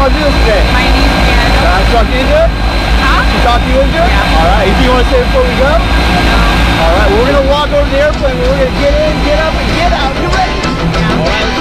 want to do this today? My name's Andreas. Can I talk you into it? Huh? Can I talk you into it? Yeah. All right. Anything you want to say before we go? No. All right. Well, we're going to walk over to the airplane. We're going to get in, get up, and get out. You ready? Yeah. All right.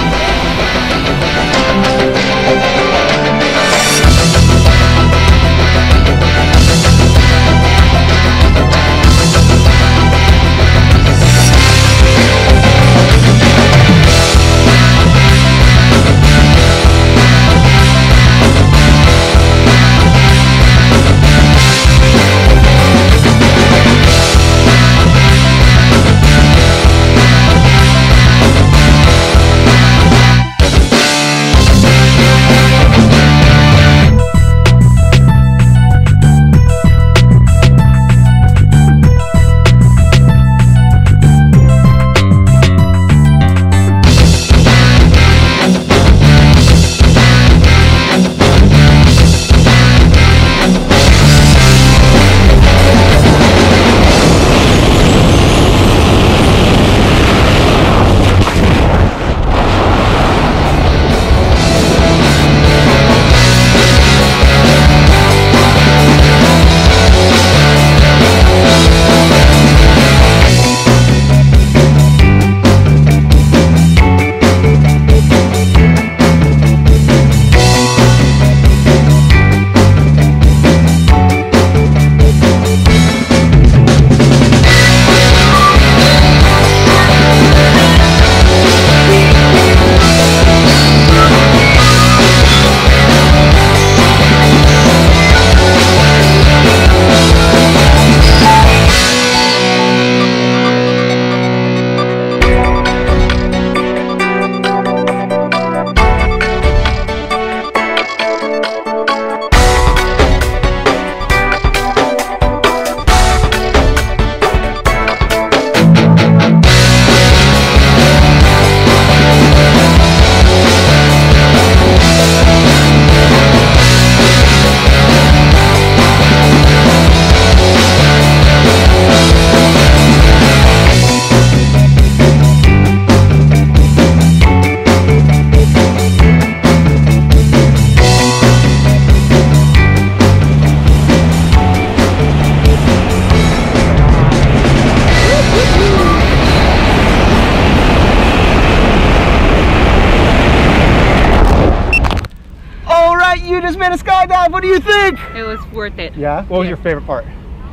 You just made a skydive. What do you think? It was worth it. Yeah? What was your favorite part?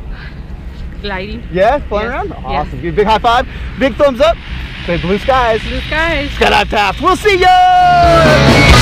Gliding. Yeah? Flying around? Awesome. Give a big high five. Big thumbs up. Say blue skies. Blue skies. Skydive Taft. We'll see ya!